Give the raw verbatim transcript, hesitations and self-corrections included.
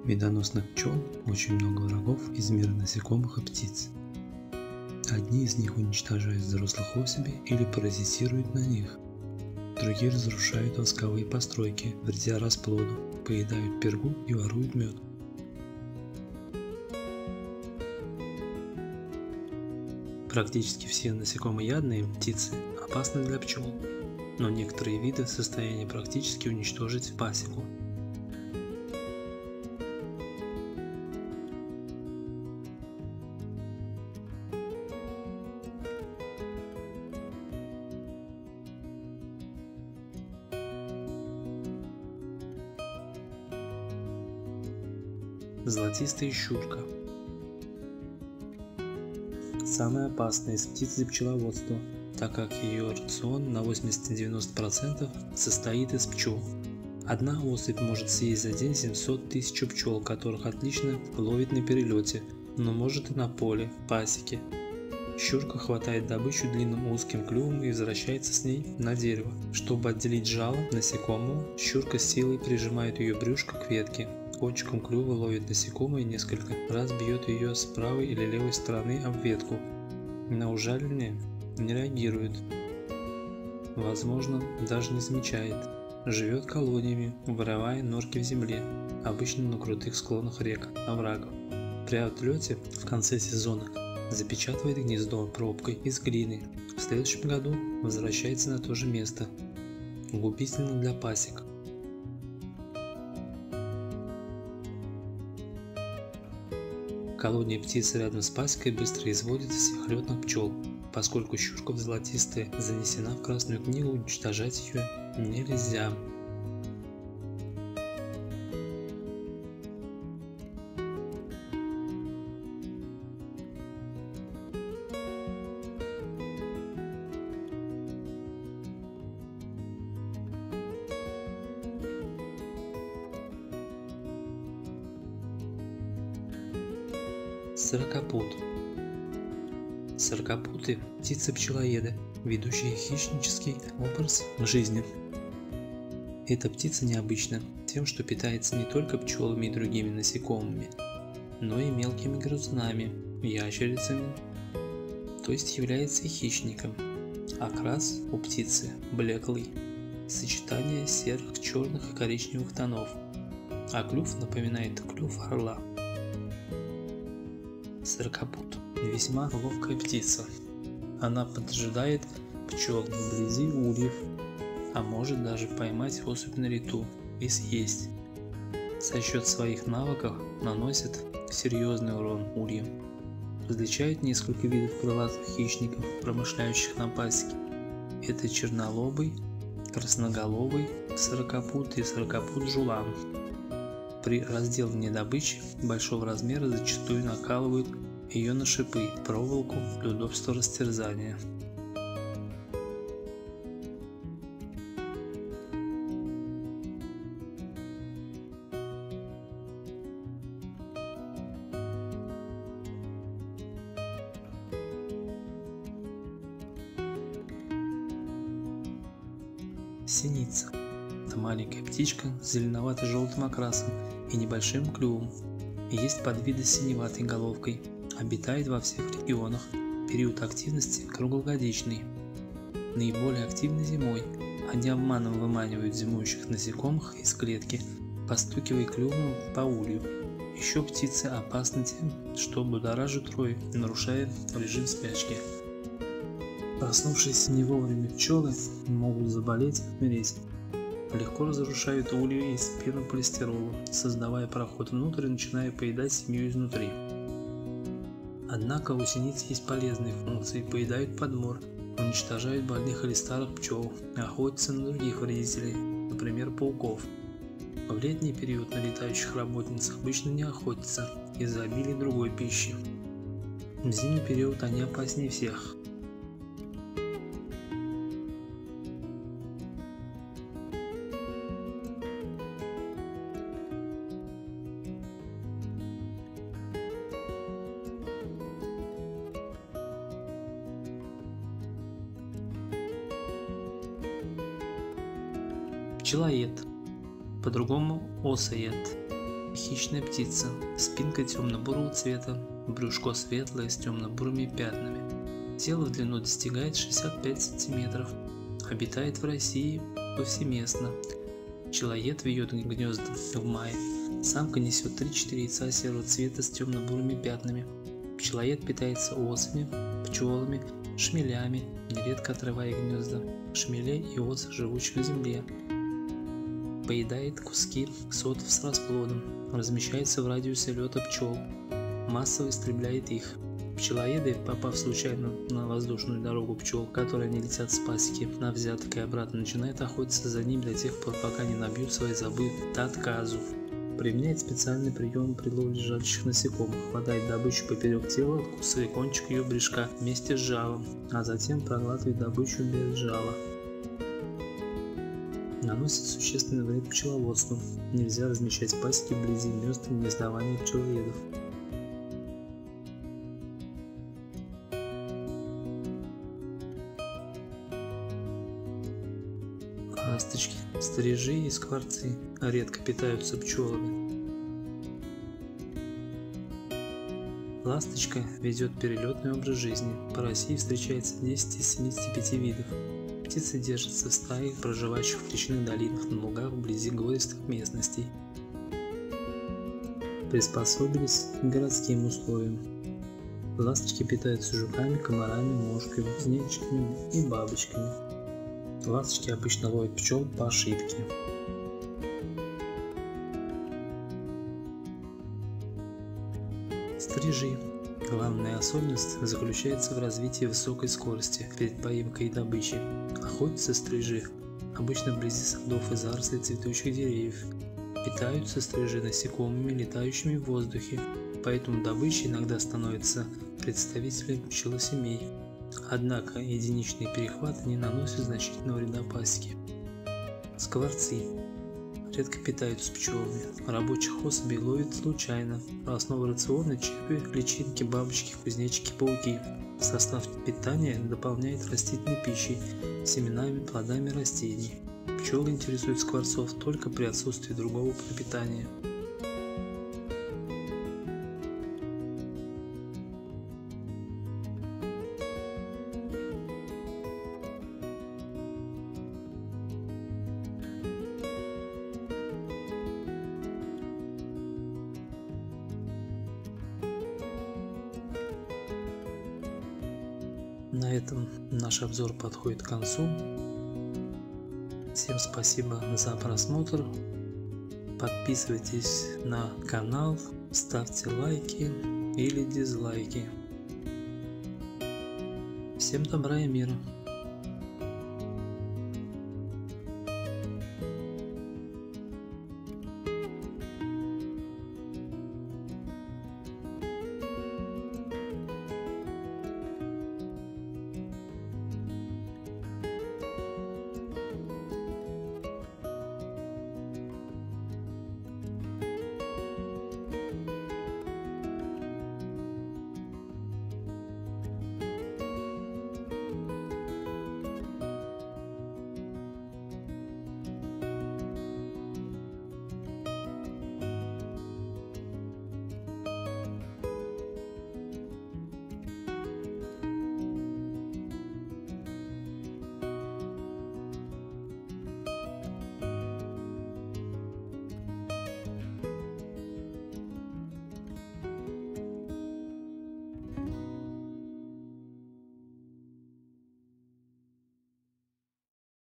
медоносных пчел очень много врагов из мира насекомых и птиц. Одни из них уничтожают взрослых особей или паразитируют на них. Другие разрушают восковые постройки, вредя расплоду, поедают пергу и воруют мед. Практически все насекомоядные птицы опасны для пчел, но некоторые виды в состоянии практически уничтожить пасеку. Золотистая щурка. Самая опасная из птиц для пчеловодства, так как ее рацион на восемьдесят-девяносто процентов состоит из пчел. Одна особь может съесть за день семьсот тысяч пчел, которых отлично ловит на перелете, но может и на поле, пасеке. Щурка хватает добычу длинным узким клювом и возвращается с ней на дерево. Чтобы отделить жало насекомого, щурка силой прижимает ее брюшко к ветке. Кончиком клюва ловит насекомое и несколько раз бьет ее с правой или левой стороны об ветку. На ужаливание не реагирует, возможно, даже не замечает. Живет колониями, вырывая норки в земле, обычно на крутых склонах рек, оврагов. При отлете в конце сезона запечатывает гнездо пробкой из глины. В следующем году возвращается на то же место. Губительно для пасек. Колония птиц рядом с пасекой быстро изводит всех летных пчел. Поскольку щурка золотистая занесена в Красную книгу, уничтожать ее нельзя. Сорокопут. Сорокопуты – птицы-пчелоеды, ведущие хищнический образ жизни. Эта птица необычна тем, что питается не только пчелами и другими насекомыми, но и мелкими грызунами, ящерицами, то есть является хищником. Окрас у птицы блеклый, сочетание серых, черных и коричневых тонов, а клюв напоминает клюв орла. Сорокопут – весьма ловкая птица. Она поджидает пчел вблизи ульев, а может даже поймать особь на лету и съесть. За счет своих навыков наносит серьезный урон ульям. Различают несколько видов крылатых хищников, промышляющих на пасеке. Это чернолобый, красноголовый сорокопут и сорокопут-жулан. При разделывании добычи большого размера зачастую накалывают ее на шипы, проволоку для удобства растерзания. Синица. Это маленькая птичка с зеленовато-желтым окрасом и небольшим клювом. Есть подвиды с синеватой головкой. Обитает во всех регионах. Период активности круглогодичный. Наиболее активны зимой. Они обманом выманивают зимующих насекомых из клетки, постукивая клювом по улью. Еще птицы опасны тем, что будоражат рой, нарушая режим спячки. Проснувшиеся не вовремя пчелы могут заболеть и умереть. Легко разрушают ульи из пенополистирола, создавая проход внутрь и начиная поедать семью изнутри. Однако у синиц есть полезные функции: поедают подмор, уничтожают больных или старых пчел, охотятся на других вредителей, например пауков. В летний период на летающих работниц обычно не охотятся из-за обилия другой пищи. В зимний период они опаснее всех. Пчелоед, по-другому осоед. Хищная птица. Спинка темно-бурого цвета, брюшко светлое с темно-бурыми пятнами. Тело в длину достигает шестьдесят пять сантиметров. Обитает в России повсеместно. Пчелоед вьет гнезда в мае. Самка несет три-четыре яйца серого цвета с темно-бурыми пятнами. Пчелоед питается осами, пчелами, шмелями, нередко отрывая гнезда шмелей и ос, живущих на земле. Поедает куски сотов с расплодом, размещается в радиусе лета пчел, массово истребляет их. Пчелоеды, попав случайно на воздушную дорогу пчел, которые не летят с пасеки на взяток и обратно, начинают охотиться за ним до тех пор, пока не набьют свои зубы до отказу. Применяет специальный прием при ловле жалящих насекомых, хватает добычу поперек тела, откусывая кончик ее брюшка вместе с жалом, а затем проглатывает добычу без жала. Наносит существенный вред пчеловодству. Нельзя размещать пасеки вблизи мест гнездования пчелоедов. Ласточки, стрижи и скворцы редко питаются пчелами. Ласточка ведет перелетный образ жизни. По России встречается десять из семидесяти пяти видов. Птицы держатся в стаях, проживающих в речных долинах, на лугах вблизи гористых местностей. Приспособились к городским условиям. Ласточки питаются жуками, комарами, мошками, кузнечиками и бабочками. Ласточки обычно ловят пчел по ошибке. Стрижи. Главная особенность заключается в развитии высокой скорости перед поимкой и добычей. Охотятся стрижи обычно вблизи садов и зарослей цветущих деревьев. Питаются стрижи насекомыми, летающими в воздухе, поэтому добычей иногда становятся представители пчелосемей. Однако единичные перехваты не наносят значительного вреда пасеке. Скворцы редко питаются пчелами. Рабочих особей ловят случайно. Основа рациона — черви, личинки, бабочки, кузнечики, пауки. Состав питания дополняет растительной пищей, семенами, плодами растений. Пчелы интересуют скворцов только при отсутствии другого пропитания. На этом наш обзор подходит к концу. Всем спасибо за просмотр. Подписывайтесь на канал, ставьте лайки или дизлайки. Всем добра и мира.